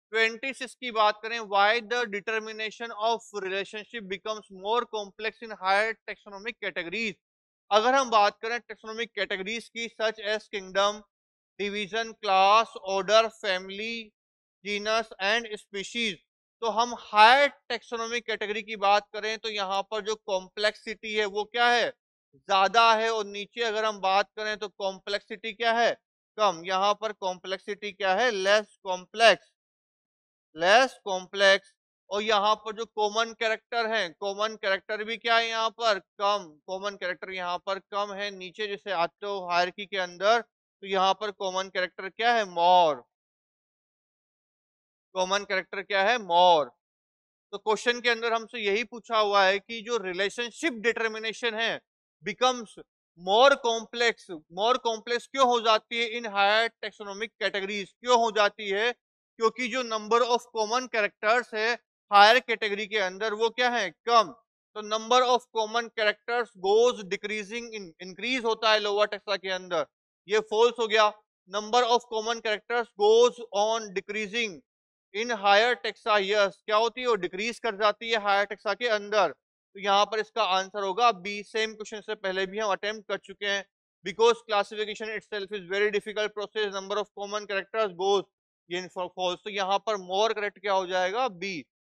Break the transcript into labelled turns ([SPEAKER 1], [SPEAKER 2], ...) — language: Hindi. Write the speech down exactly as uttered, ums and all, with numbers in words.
[SPEAKER 1] छब्बीस की बात करें, why the determination of relationship becomes more complex in higher taxonomic categories. अगर हम बात करें टेक्सोनोमिक कैटेगरीज की, such as kingdom, division, class, order, family, genus and species, तो हम हायर टेक्सोनोमिक कैटेगरी की बात करें तो यहाँ पर जो कॉम्प्लेक्सिटी है वो क्या है, ज्यादा है, और नीचे अगर हम बात करें तो कॉम्प्लेक्सिटी क्या है, कम। यहाँ पर कॉम्प्लेक्सिटी क्या है, लेस कॉम्प्लेक्स, लेस कॉम्प्लेक्स। और यहाँ पर जो कॉमन कैरेक्टर है, कॉमन कैरेक्टर भी क्या है यहाँ पर, कम। कॉमन कैरेक्टर यहाँ पर कम है। नीचे जैसे आते हो हायरार्की के अंदर, तो यहाँ पर कॉमन कैरेक्टर क्या है, मोर। कॉमन कैरेक्टर क्या है, मोर। तो क्वेश्चन के अंदर हमसे यही पूछा हुआ है कि जो रिलेशनशिप डिटर्मिनेशन है becomes more complex, more complex क्यों हो जाती है इन हायर टेक्सोनोमिक कैटेगरीज, क्यों हो जाती है, क्योंकि जो नंबर ऑफ कॉमन कैरेक्टर्स है हायर कैटेगरी के अंदर वो क्या है, कम। तो number of common characters goes decreasing, increase होता है लोअर टेक्सा के अंदर, ये फॉल्स हो गया। Number of common characters goes on decreasing in higher taxa, yes, क्या होती है वो डिक्रीज कर जाती है हायर टेक्सा के अंदर। तो यहाँ पर इसका आंसर होगा बी। सेम क्वेश्चन से पहले भी हम अटेम्प्ट कर चुके हैं। Because classification itself is very difficult process, number of common characters goes, ये फॉल्स। तो यहाँ पर मोर करेक्ट क्या हो जाएगा, बी।